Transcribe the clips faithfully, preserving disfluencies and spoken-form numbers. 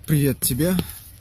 Привет тебе.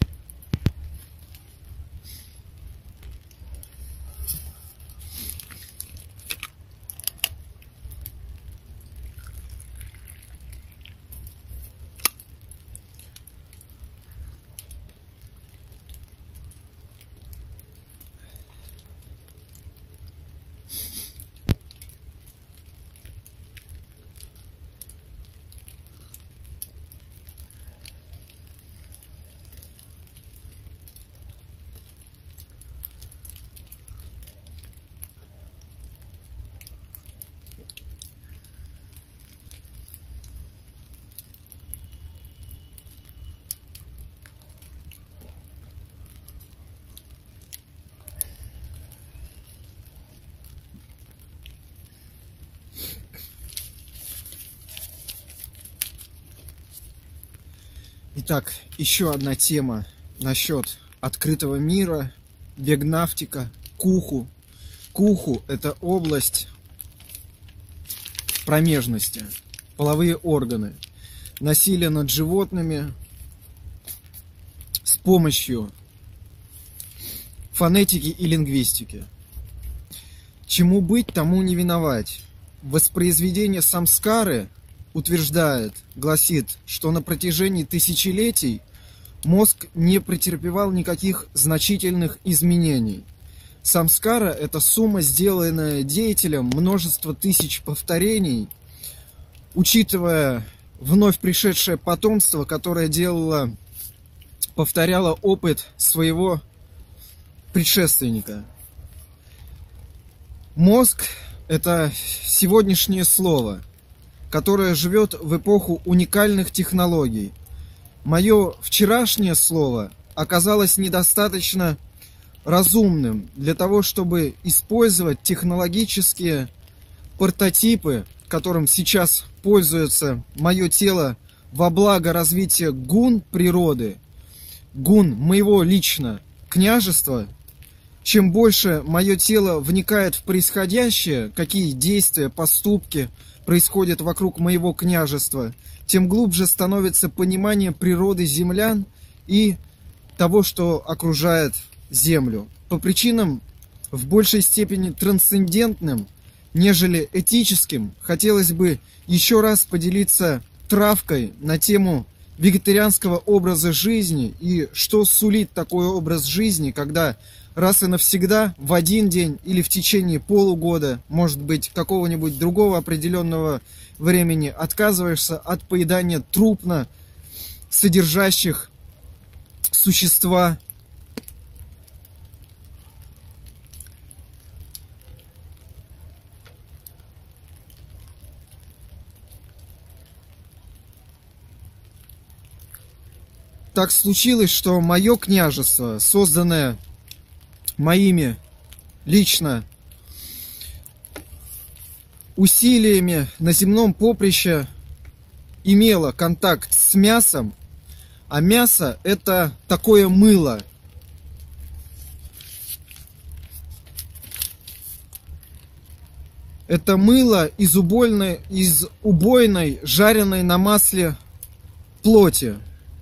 Итак, еще одна тема насчет открытого мира, вегнавтика, куху. Куху – это область промежности, половые органы, насилие над животными с помощью фонетики и лингвистики. Чему быть, тому не виновать. Воспроизведение самскары утверждает, гласит, что на протяжении тысячелетий мозг не претерпевал никаких значительных изменений. Самскара – это сумма, сделанная деятелем, множество тысяч повторений, учитывая вновь пришедшее потомство, которое делало, повторяло опыт своего предшественника. Мозг – это сегодняшнее слово, которое живет в эпоху уникальных технологий. Мое вчерашнее слово оказалось недостаточно разумным для того, чтобы использовать технологические прототипы, которым сейчас пользуется мое тело во благо развития гун природы, гун моего лично княжества. Чем больше мое тело вникает в происходящее, какие действия, поступки происходят вокруг моего княжества, тем глубже становится понимание природы землян и того, что окружает Землю. По причинам в большей степени трансцендентным, нежели этическим, хотелось бы еще раз поделиться травкой на тему вегетарианского образа жизни и что сулит такой образ жизни, когда раз и навсегда в один день или в течение полугода, может быть, какого-нибудь другого определенного времени отказываешься от поедания трупно содержащих существа. Так случилось, что мое княжество, созданное моими лично усилиями на земном поприще, имело контакт с мясом, а мясо – это такое мыло. Это мыло из убойной, из убойной, жареной на масле плоти.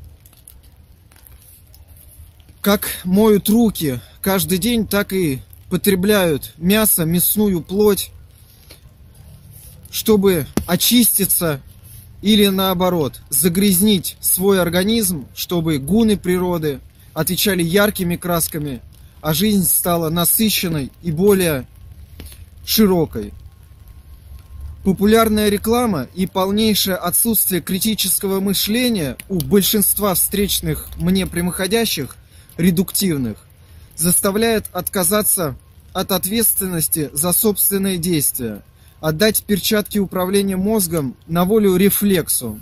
Как моют руки каждый день, так и потребляют мясо, мясную плоть, чтобы очиститься или наоборот загрязнить свой организм, чтобы гуны природы отвечали яркими красками, а жизнь стала насыщенной и более широкой. Популярная реклама и полнейшее отсутствие критического мышления у большинства встречных мне прямоходящих редуктивных заставляет отказаться от ответственности за собственные действия, отдать перчатки управления мозгом на волю рефлексу.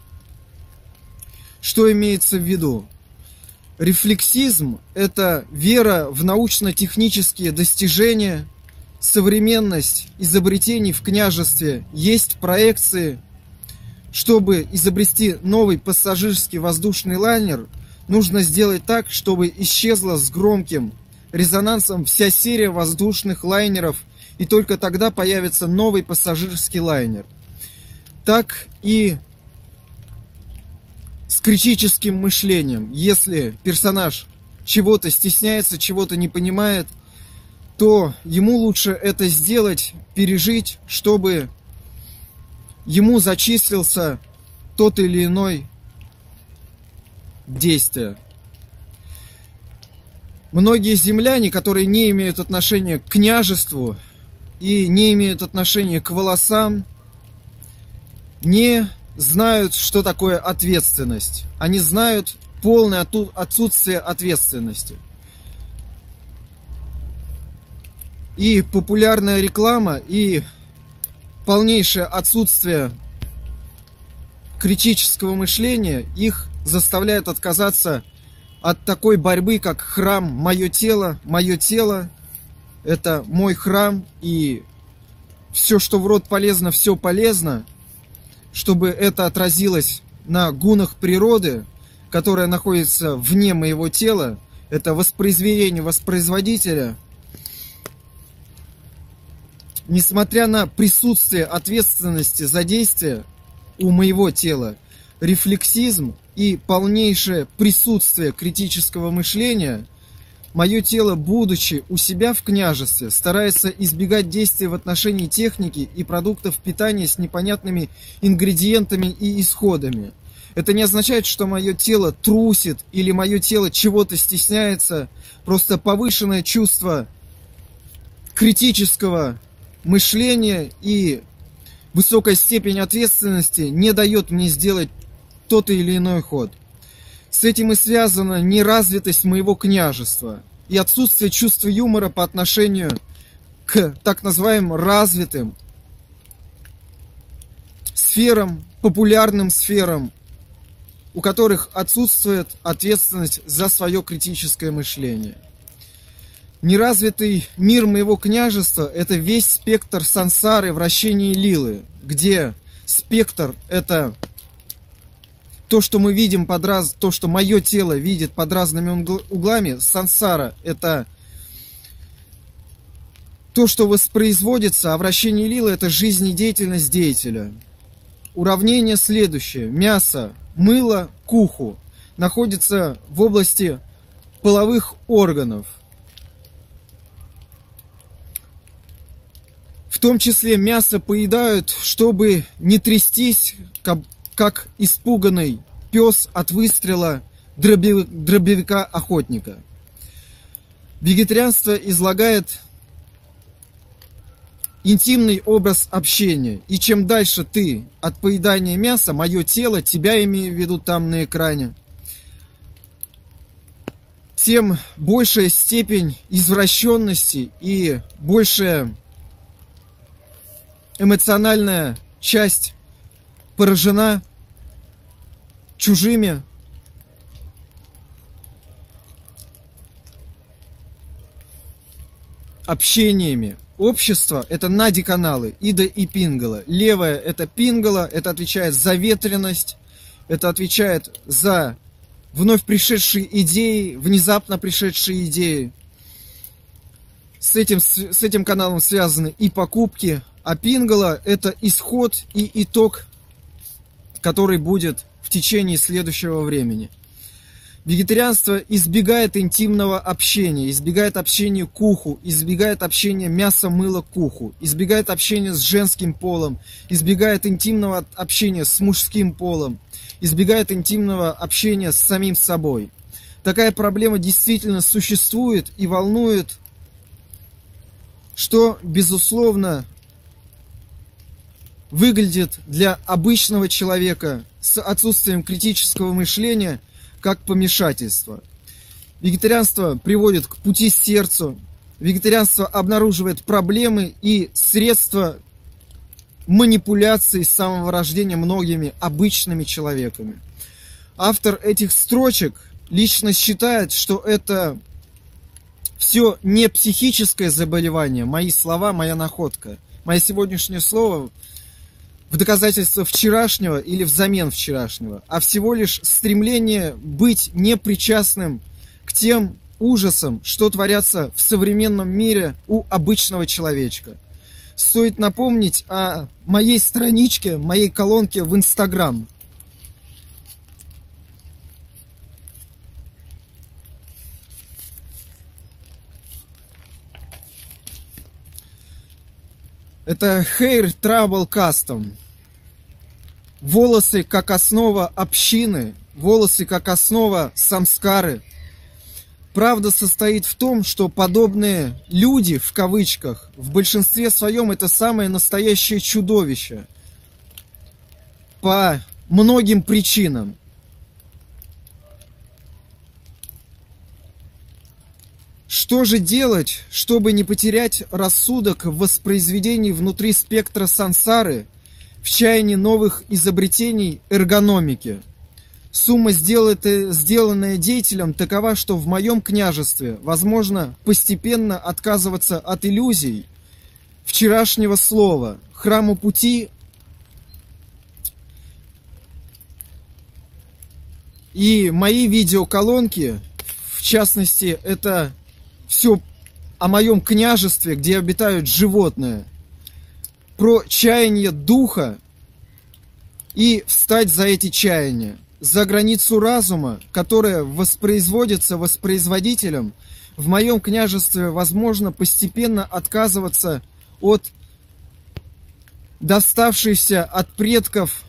Что имеется в виду? Рефлексизм – это вера в научно-технические достижения, современность изобретений в княжестве, есть проекции. Чтобы изобрести новый пассажирский воздушный лайнер, нужно сделать так, чтобы исчезла с громким резонансом вся серия воздушных лайнеров, и только тогда появится новый пассажирский лайнер. Так и с критическим мышлением. Если персонаж чего-то стесняется, чего-то не понимает, то ему лучше это сделать, пережить, чтобы ему зачислился тот или иной действие. Многие земляне, которые не имеют отношения к княжеству и не имеют отношения к волосам, не знают, что такое ответственность. Они знают полное отсутствие ответственности. И популярная реклама, и полнейшее отсутствие критического мышления их заставляет отказаться от такой борьбы, как храм «Мое тело». Мое тело – это мой храм, и все, что в рот полезно, все полезно, чтобы это отразилось на гунах природы, которая находится вне моего тела. Это воспроизведение воспроизводителя. Несмотря на присутствие ответственности за действие у моего тела, рефлексизм и полнейшее присутствие критического мышления, мое тело, будучи у себя в княжестве, старается избегать действий в отношении техники и продуктов питания с непонятными ингредиентами и исходами. Это не означает, что мое тело трусит или мое тело чего-то стесняется. Просто повышенное чувство критического мышления и высокая степень ответственности не дает мне сделать тот или иной ход. С этим и связана неразвитость моего княжества и отсутствие чувства юмора по отношению к так называемым развитым сферам, популярным сферам, у которых отсутствует ответственность за свое критическое мышление. Неразвитый мир моего княжества – это весь спектр сансары, вращения лилы, где спектр – это то, что мы видим под раз... то, что мое тело видит под разными углами. Сансара – это то, что воспроизводится, а вращение лилы – это жизнедеятельность деятеля. Уравнение следующее. Мясо, мыло, куху находится в области половых органов. В том числе мясо поедают, чтобы не трястись, как, как испуганный пес от выстрела дробовика-охотника. Вегетарианство излагает интимный образ общения. И чем дальше ты от поедания мяса, мое тело, тебя имею в виду там на экране, тем большая степень извращенности и большая эмоциональная часть поражена чужими общениями. Общество – это нади-каналы, Ида и Пингала. Левая – это Пингала, это отвечает за ветренность, это отвечает за вновь пришедшие идеи, внезапно пришедшие идеи. С этим, с этим каналом связаны и покупки, а Пингала – это исход и итог, который будет в течение следующего времени. Вегетарианство избегает интимного общения, избегает общения к уху, избегает общения мяса, мыла к уху, избегает общения с женским полом, избегает интимного общения с мужским полом, избегает интимного общения с самим собой. Такая проблема действительно существует и волнует, что, безусловно, выглядит для обычного человека с отсутствием критического мышления как помешательство. Вегетарианство приводит к пути сердцу. Вегетарианство обнаруживает проблемы и средства манипуляции с самого рождения многими обычными человеками. Автор этих строчек лично считает, что это все не психическое заболевание. Мои слова, моя находка. Мое сегодняшнее слово в доказательство вчерашнего или взамен вчерашнего, а всего лишь стремление быть непричастным к тем ужасам, что творятся в современном мире у обычного человечка. Стоит напомнить о моей страничке, моей колонке в Инстаграм. Это Hair Trouble Custom. Волосы как основа общины, волосы как основа самскары. Правда состоит в том, что подобные люди, в кавычках, в большинстве своем это самое настоящее чудовище. По многим причинам. Что же делать, чтобы не потерять рассудок в воспроизведении внутри спектра сансары, в чаянии новых изобретений эргономики? Сумма, сделанная деятелем, такова, что в моем княжестве возможно постепенно отказываться от иллюзий вчерашнего слова, храму пути и мои видеоколонки, в частности, это все о моем княжестве, где обитают животные, про чаяние духа и встать за эти чаяния, за границу разума, которая воспроизводится воспроизводителем. В моем княжестве возможно постепенно отказываться от доставшихся от предков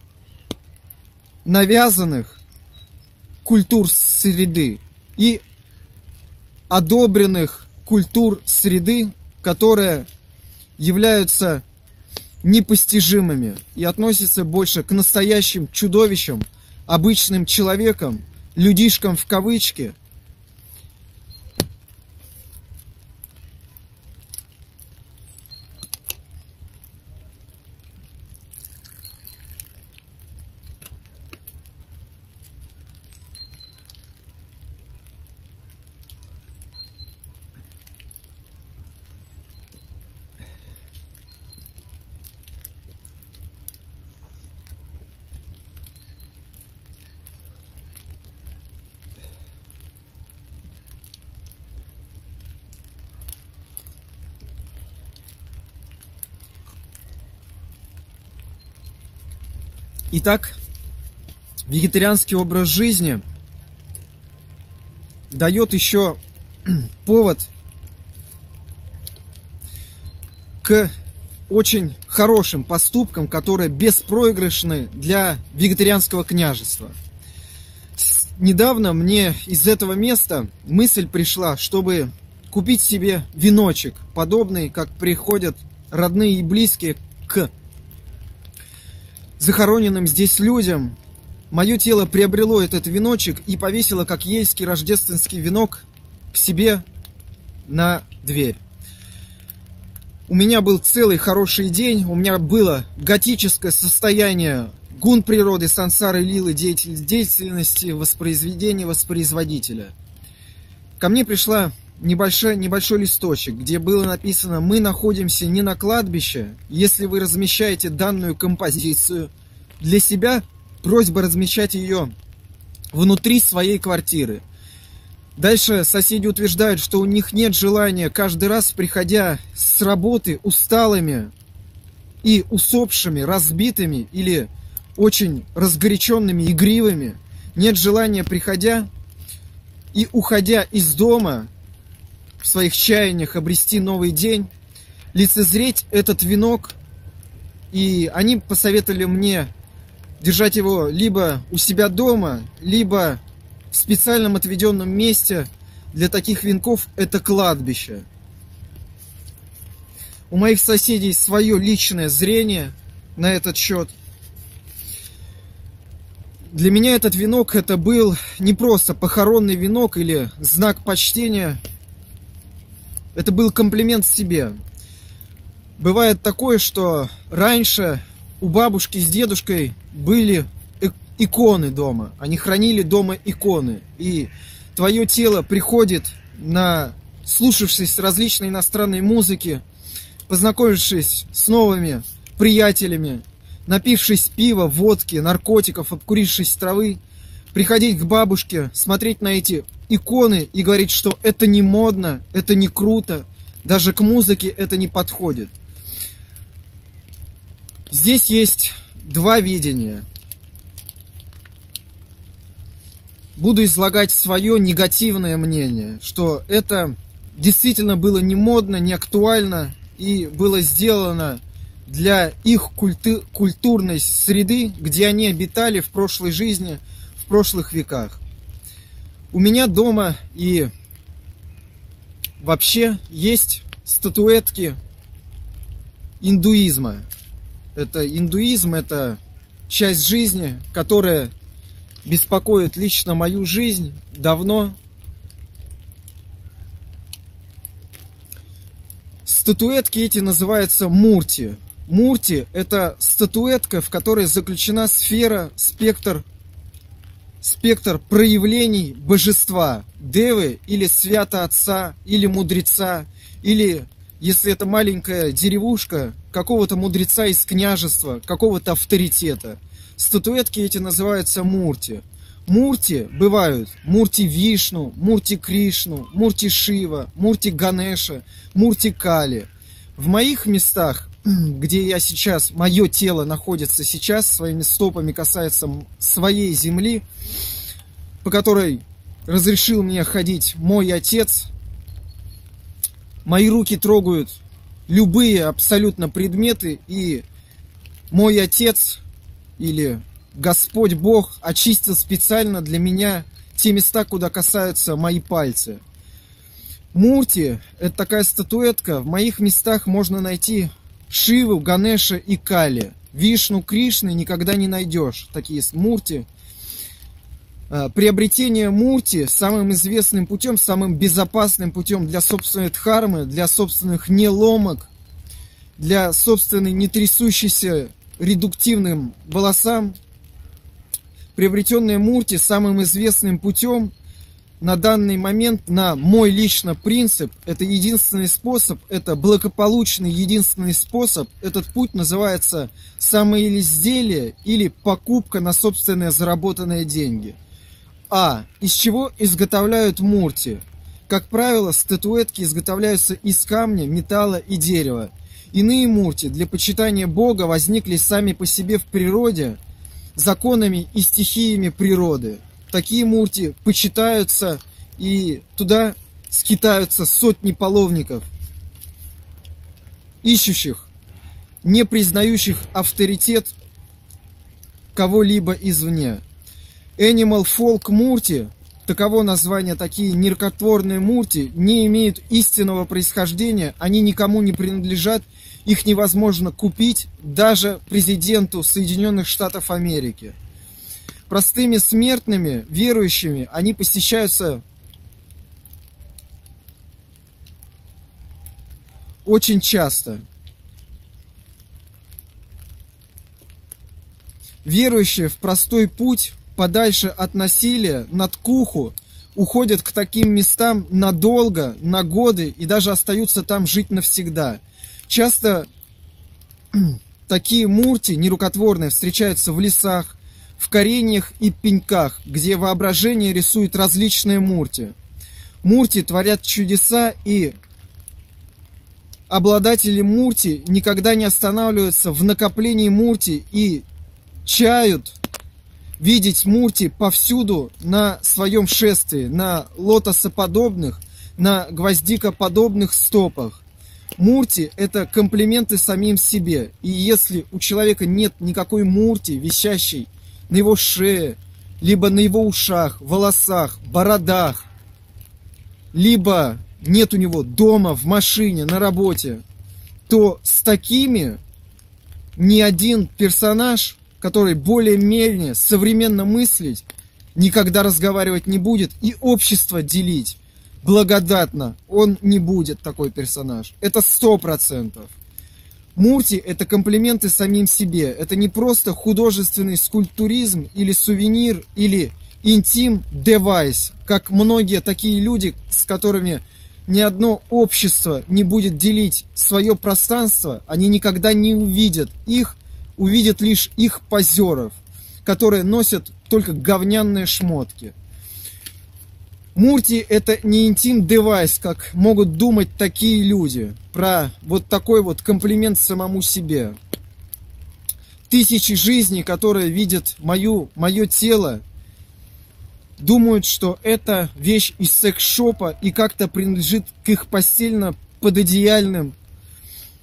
навязанных культур среды и одобренных культур среды, которые являются непостижимыми и относятся больше к настоящим чудовищам, обычным человеком, людишкам в кавычки. Итак, вегетарианский образ жизни дает еще повод к очень хорошим поступкам, которые беспроигрышны для вегетарианского княжества. Недавно мне из этого места мысль пришла, чтобы купить себе веночек, подобный, как приходят родные и близкие к захороненным здесь людям. Мое тело приобрело этот веночек и повесило, как ельский рождественский венок, к себе на дверь. У меня был целый хороший день, у меня было готическое состояние гун природы, сансары, лилы, деятельности, воспроизведения, воспроизводителя. Ко мне пришла небольшой, небольшой листочек, где было написано: мы находимся не на кладбище. Если вы размещаете данную композицию для себя, просьба размещать ее внутри своей квартиры. Дальше соседи утверждают, что у них нет желания каждый раз, приходя с работы усталыми и усопшими, разбитыми или очень разгоряченными, игривыми, нет желания, приходя и уходя из дома, в своих чаяниях обрести новый день, лицезреть этот венок. И они посоветовали мне держать его либо у себя дома, либо в специальном отведенном месте для таких венков — это кладбище. У моих соседей свое личное зрение на этот счет. Для меня этот венок — это был не просто похоронный венок или знак почтения. Это был комплимент себе. Бывает такое, что раньше у бабушки с дедушкой были иконы дома. Они хранили дома иконы. И твое тело приходит, на слушавшись различной иностранной музыки, познакомившись с новыми приятелями, напившись пива, водки, наркотиков, обкурившись травы, приходить к бабушке, смотреть на эти иконы и говорить, что это не модно, это не круто, даже к музыке это не подходит. Здесь есть два видения. Буду излагать свое негативное мнение, что это действительно было не модно, не актуально и было сделано для их культы, культурной среды, где они обитали в прошлой жизни, в прошлых веках. У меня дома и вообще есть статуэтки индуизма. Это индуизм, это часть жизни, которая беспокоит лично мою жизнь давно. Статуэтки эти называются мурти. Мурти – это статуэтка, в которой заключена сфера, спектр, спектр проявлений божества, девы или свято отца, или мудреца, или, если это маленькая деревушка, какого-то мудреца из княжества, какого-то авторитета. Статуэтки эти называются мурти. Мурти бывают мурти Вишну, мурти Кришну, мурти Шива, мурти Ганеша, мурти Кали. В моих местах, где я сейчас, мое тело находится сейчас, своими стопами касается своей земли, по которой разрешил мне ходить мой отец, мои руки трогают любые абсолютно предметы, и мой отец или Господь Бог очистил специально для меня те места, куда касаются мои пальцы. Мурти – это такая статуэтка. В моих местах можно найти Шиву, Ганеша и Кали. Вишну, Кришны никогда не найдешь. Такие мурти. Приобретение мурти самым известным путем, самым безопасным путем для собственной дхармы, для собственных неломок, для собственной не трясущейся редуктивным волосам. Приобретенные мурти самым известным путем на данный момент, на мой личный принцип, это единственный способ, это благополучный единственный способ. Этот путь называется самоизделие или покупка на собственные заработанные деньги. А. Из чего изготовляют мурти? Как правило, статуэтки изготовляются из камня, металла и дерева. Иные мурти для почитания Бога возникли сами по себе в природе, законами и стихиями природы. Такие мурти почитаются, и туда скитаются сотни паломников, ищущих, не признающих авторитет кого-либо извне. Animal Folk мурти, таково название, такие нерукотворные мурти, не имеют истинного происхождения, они никому не принадлежат, их невозможно купить даже президенту Соединенных Штатов Америки. Простыми смертными, верующими, они посещаются очень часто. Верующие в простой путь, подальше от насилия, над куху, уходят к таким местам надолго, на годы и даже остаются там жить навсегда. Часто такие мурти нерукотворные встречаются в лесах, в кореньях и пеньках, где воображение рисует различные мурти. Мурти творят чудеса, и обладатели мурти никогда не останавливаются в накоплении мурти и чают видеть мурти повсюду на своем шествии, на лотосоподобных, на гвоздикоподобных стопах. Мурти – это комплименты самим себе. И если у человека нет никакой мурти, висящей на его шее, либо на его ушах, волосах, бородах, либо нет у него дома, в машине, на работе, то с такими ни один персонаж, который более-менее современно мыслить, никогда разговаривать не будет и общество делить благодатно он не будет, такой персонаж. Это сто процентов. Мурти – это комплименты самим себе. Это не просто художественный скульптуризм или сувенир, или интим-девайс, как многие такие люди, с которыми ни одно общество не будет делить свое пространство, они никогда не увидят их, увидят лишь их позеров, которые носят только говняные шмотки. Мурти – это не интим-девайс, как могут думать такие люди, про вот такой вот комплимент самому себе. Тысячи жизней, которые видят мою, мое тело, думают, что это вещь из секс-шопа и как-то принадлежит к их постельно-пододеяльным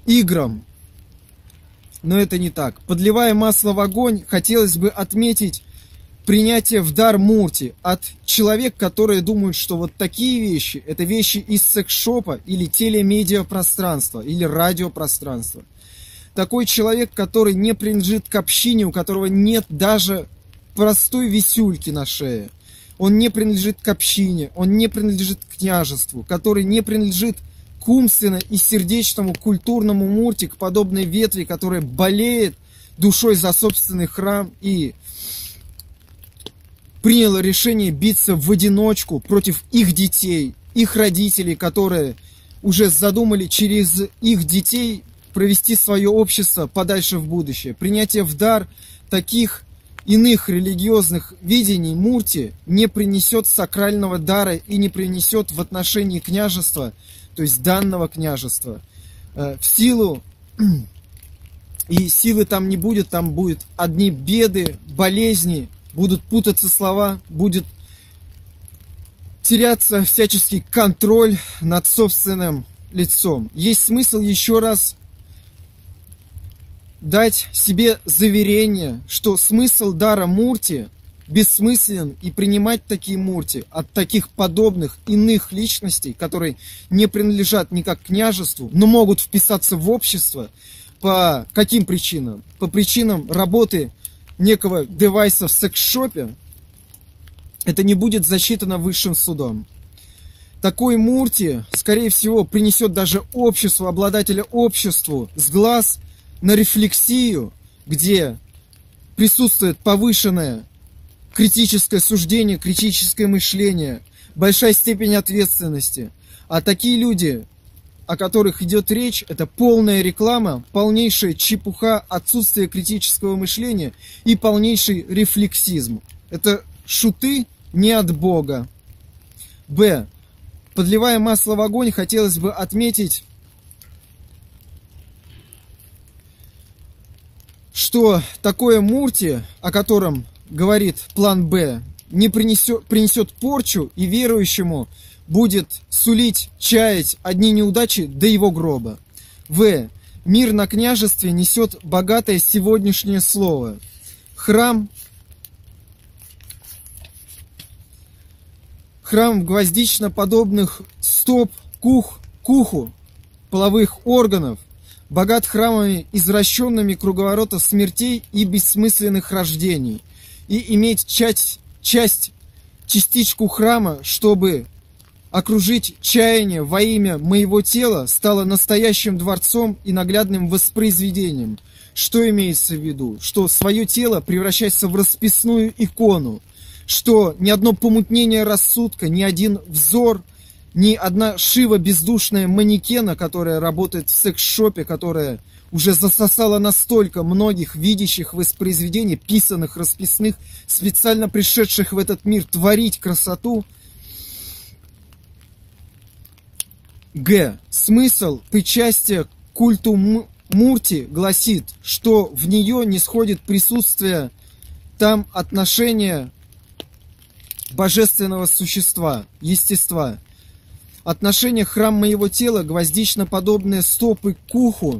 играм. Но это не так. Подливая масло в огонь, хотелось бы отметить принятие в дар Мурти от человека, которые думают, что вот такие вещи, это вещи из секс-шопа или телемедиапространства, или радиопространства. Такой человек, который не принадлежит к общине, у которого нет даже простой висюльки на шее. Он не принадлежит к общине, он не принадлежит к княжеству, который не принадлежит к умственно и сердечному культурному Мурти, к подобной ветви, которая болеет душой за собственный храм и приняла решение биться в одиночку против их детей, их родителей, которые уже задумали через их детей провести свое общество подальше в будущее. Принятие в дар таких иных религиозных видений Мурти не принесет сакрального дара и не принесет в отношении княжества, то есть данного княжества, в силу, и силы там не будет, там будут одни беды, болезни, будут путаться слова, будет теряться всяческий контроль над собственным лицом. Есть смысл еще раз дать себе заверение, что смысл дара Мурти бессмыслен, и принимать такие Мурти от таких подобных иных личностей, которые не принадлежат никак к княжеству, но могут вписаться в общество. По каким причинам? По причинам работы некого девайса в секс-шопе, это не будет засчитано высшим судом. Такой Мурти, скорее всего, принесет даже обществу, обладателя обществу, с глаз на рефлексию, где присутствует повышенное критическое суждение, критическое мышление, большая степень ответственности. А такие люди, о которых идет речь, это полная реклама, полнейшая чепуха, отсутствие критического мышления и полнейший рефлексизм. Это шуты не от Бога. Б. Подливая масло в огонь, хотелось бы отметить, что такое Мурти, о котором говорит план Б, не принесет, принесет порчу, и верующему будет сулить, чаять одни неудачи до его гроба. В. Мир на княжестве несет богатое сегодняшнее слово. Храм, храм гвоздично-подобных стоп, кух, куху, половых органов, богат храмами, извращенными круговорота смертей и бессмысленных рождений, и иметь часть, часть, частичку храма, чтобы окружить чаяние во имя моего тела, стало настоящим дворцом и наглядным воспроизведением. Что имеется в виду? Что свое тело превращается в расписную икону, что ни одно помутнение рассудка, ни один взор, ни одна шива бездушная манекена, которая работает в секс-шопе, которая уже засосала настолько многих видящих воспроизведений, писанных, расписных, специально пришедших в этот мир творить красоту. Г. Смысл причастия к культу Мурти гласит, что в нее не сходит присутствие там отношения божественного существа, естества. Отношение храм моего тела, гвоздично-подобные стопы к уху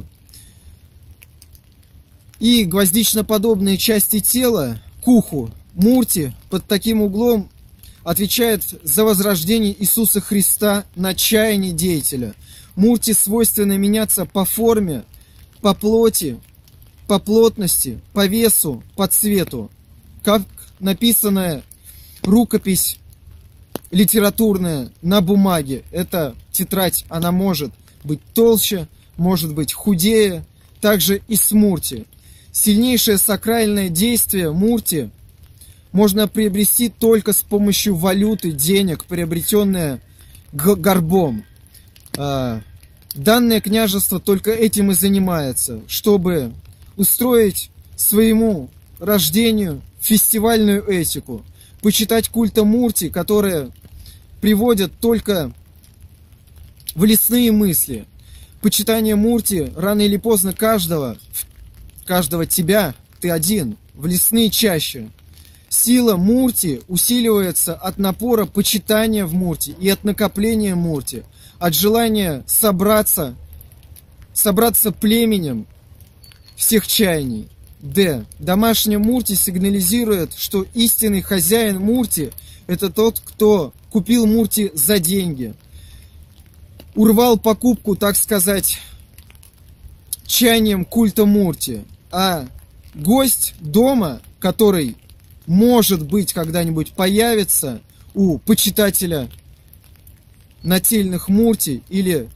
и гвоздично-подобные части тела к уху Мурти под таким углом отвечает за возрождение Иисуса Христа на чаяние деятеля. Мурти свойственно меняться по форме, по плоти, по плотности, по весу, по цвету. Как написанная рукопись литературная на бумаге. Эта тетрадь, она может быть толще, может быть худее, также и с Мурти. Сильнейшее сакральное действие Мурти можно приобрести только с помощью валюты, денег, приобретенное горбом. Данное княжество только этим и занимается, чтобы устроить своему рождению фестивальную этику, почитать культа Мурти, которые приводят только в лесные мысли. Почитание Мурти рано или поздно каждого, каждого тебя, ты один, в лесные чащи. Сила Мурти усиливается от напора почитания в Мурти и от накопления Мурти, от желания собраться собраться племенем всех чаяний. Д. Домашняя Мурти сигнализирует, что истинный хозяин Мурти – это тот, кто купил Мурти за деньги. Урвал покупку, так сказать, чаянием культа Мурти. А гость дома, который, может быть, когда-нибудь появится у почитателя нательных Мурти или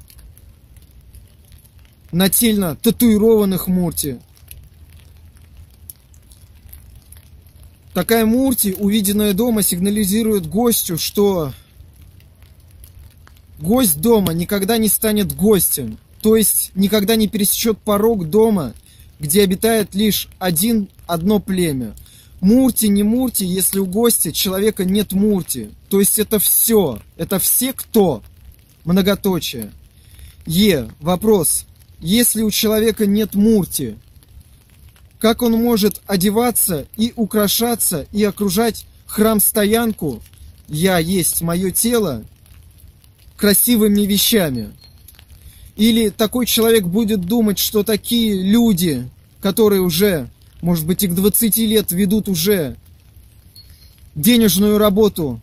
нательно татуированных Мурти. Такая Мурти, увиденная дома, сигнализирует гостю, что гость дома никогда не станет гостем, то есть никогда не пересечет порог дома, где обитает лишь один, одно племя. Мурти, не Мурти, если у гостя человека нет Мурти. То есть это все. Это все кто? Многоточие. Е. Вопрос. Если у человека нет Мурти, как он может одеваться и украшаться и окружать храм-стоянку «Я есть мое тело» красивыми вещами? Или такой человек будет думать, что такие люди, которые уже, может быть, и к двадцати лет ведут уже денежную работу,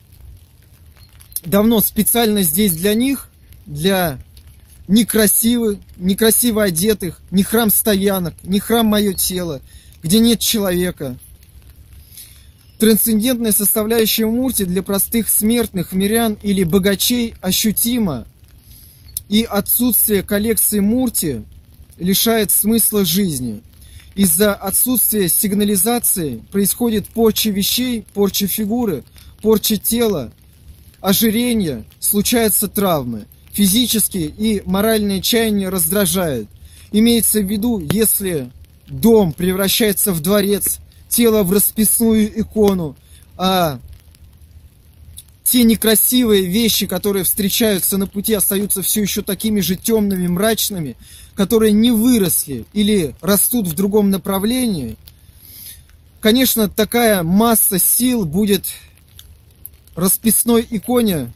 давно специально здесь для них, для некрасивых, некрасиво одетых, не храм стоянок, не храм мое тело, где нет человека. Трансцендентная составляющая Мурти для простых смертных, мирян или богачей ощутима, и отсутствие коллекции Мурти лишает смысла жизни. Из-за отсутствия сигнализации происходит порча вещей, порча фигуры, порча тела, ожирение, случаются травмы. Физические и моральные чаяния раздражают. Имеется в виду, если дом превращается в дворец, тело в расписную икону, а те некрасивые вещи, которые встречаются на пути, остаются все еще такими же темными, мрачными, которые не выросли или растут в другом направлении, конечно, такая масса сил будет расписной иконе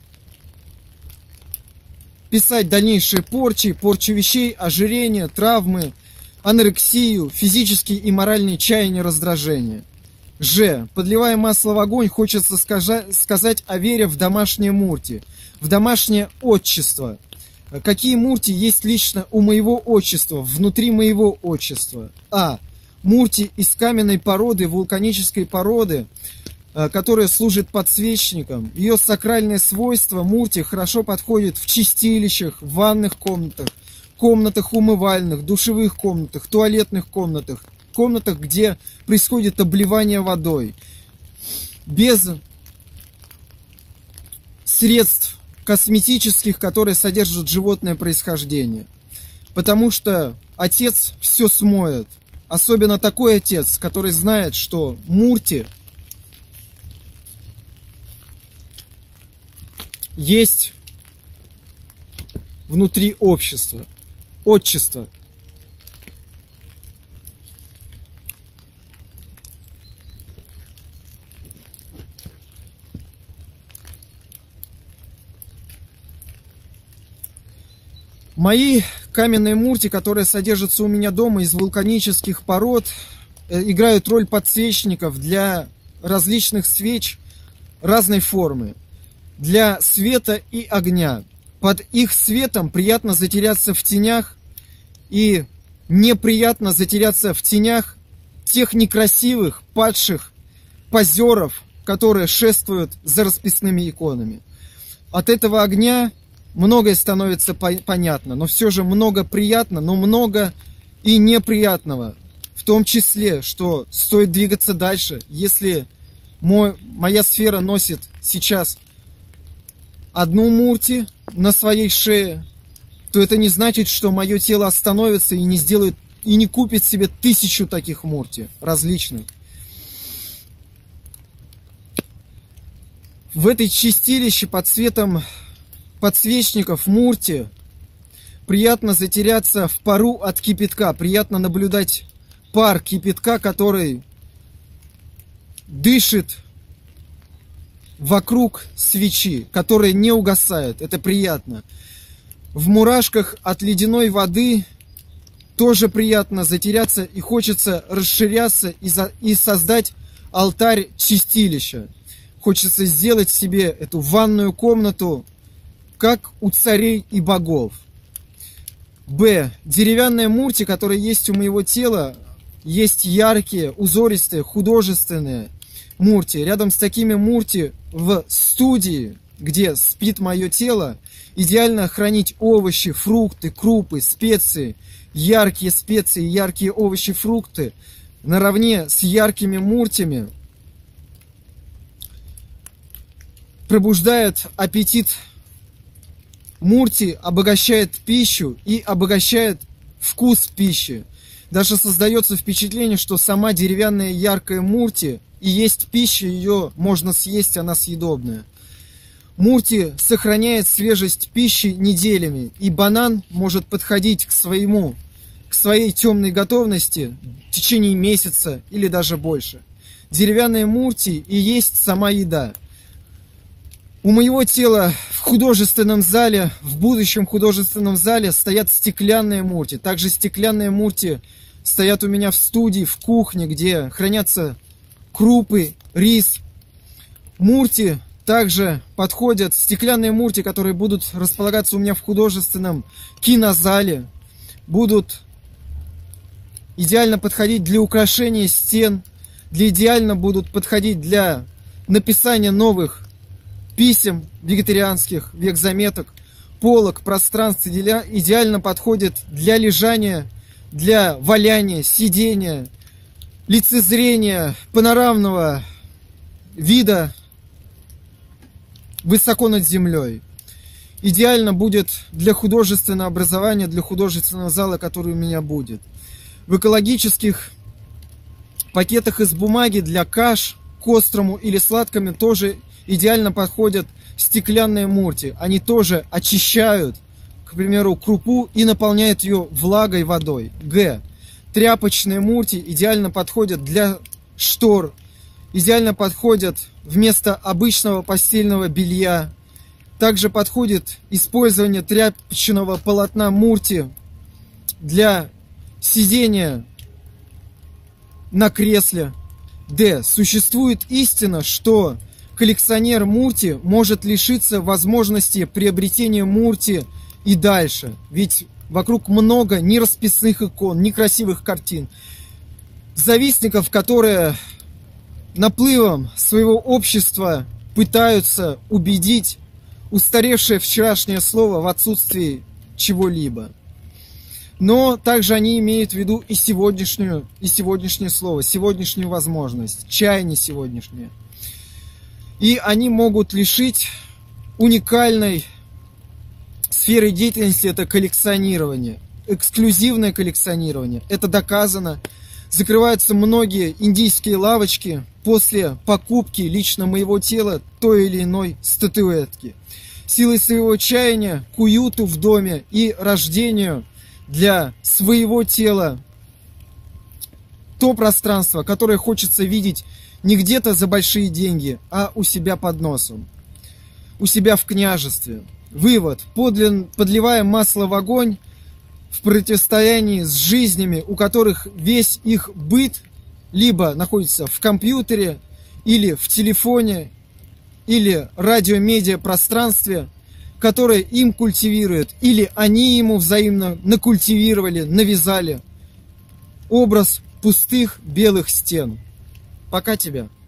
писать дальнейшие порчи, порчу вещей, ожирение, травмы, анорексию, физические и моральные чаяния, раздражения. Ж. Подливая масло в огонь, хочется сказать о вере в домашнее Мурти, в домашнее отчество. Какие Мурти есть лично у моего отчества, внутри моего отчества? А. Мурти из каменной породы, вулканической породы, которая служит подсвечником. Ее сакральное свойство Мурти хорошо подходит в чистилищах, в ванных комнатах, комнатах умывальных, душевых комнатах, туалетных комнатах, комнатах, где происходит обливание водой. Без средств косметических, которые содержат животное происхождение. Потому что отец все смоет. Особенно такой отец, который знает, что Мурти есть внутри общества, отчества. Мои каменные Мурти, которые содержатся у меня дома из вулканических пород, играют роль подсвечников для различных свеч разной формы, для света и огня. Под их светом приятно затеряться в тенях, и неприятно затеряться в тенях тех некрасивых, падших позеров, которые шествуют за расписными иконами. От этого огня многое становится понятно, но все же много приятно, но много и неприятного. В том числе, что стоит двигаться дальше. Если мой, моя сфера носит сейчас одну Мурти на своей шее, то это не значит, что мое тело остановится и не сделает, и не купит себе тысячу таких Мурти различных. В этой чистилище под светом подсвечников Мурти приятно затеряться в пару от кипятка, приятно наблюдать пар кипятка, который дышит вокруг свечи, которая не угасает. Это приятно. В мурашках от ледяной воды тоже приятно затеряться и хочется расширяться и, за, и создать алтарь чистилища. Хочется сделать себе эту ванную комнату, как у царей и богов. Б. Деревянные мурти, которые есть у моего тела, есть яркие, узористые, художественные мурти. Рядом с такими мурти в студии, где спит мое тело, идеально хранить овощи, фрукты, крупы, специи, яркие специи, яркие овощи, фрукты, наравне с яркими муртями, пробуждает аппетит мурти, обогащает пищу и обогащает вкус пищи. Даже создается впечатление, что сама деревянная яркая мурти и есть пища, ее можно съесть, она съедобная. Мурти сохраняет свежесть пищи неделями, и банан может подходить к своему, к своей темной готовности в течение месяца или даже больше. Деревянные мурти и есть сама еда. У моего тела в художественном зале, в будущем художественном зале стоят стеклянные мурти. Также стеклянные мурти стоят у меня в студии, в кухне, где хранятся крупы, рис. Мурти также подходят, стеклянные мурти, которые будут располагаться у меня в художественном кинозале, будут идеально подходить для украшения стен, для идеально будут подходить для написания новых писем вегетарианских, векзаметок, полок, пространств, идеально подходит для лежания, для валяния, сидения, лицезрения, панорамного вида высоко над землей. Идеально будет для художественного образования, для художественного зала, который у меня будет. В экологических пакетах из бумаги для каш к острому или сладкому тоже идеально подходят стеклянные мурти. Они тоже очищают, к примеру, крупу и наполняют ее влагой, водой. Г. Тряпочные мурти идеально подходят для штор, идеально подходят вместо обычного постельного белья. Также подходит использование тряпочного полотна мурти для сидения на кресле. Д. Существует истина, что коллекционер мурти может лишиться возможности приобретения мурти и дальше. Ведь вокруг много ни расписных икон, ни красивых картин. Завистников, которые наплывом своего общества пытаются убедить устаревшее вчерашнее слово в отсутствии чего-либо. Но также они имеют в виду и сегодняшнюю, и сегодняшнее слово, сегодняшнюю возможность, чаяние сегодняшнее. И они могут лишить уникальной сферы деятельности, это коллекционирование, эксклюзивное коллекционирование. Это доказано. Закрываются многие индийские лавочки после покупки лично моего тела той или иной статуэтки. Силой своего чаяния к уюту в доме и рождению для своего тела то пространство, которое хочется видеть не где-то за большие деньги, а у себя под носом, у себя в княжестве. Вывод. Подлин, подливая масло в огонь в противостоянии с жизнями, у которых весь их быт либо находится в компьютере, или в телефоне, или радиомедиа пространстве, которое им культивирует, или они ему взаимно накультивировали, навязали образ пустых белых стен. Пока тебя.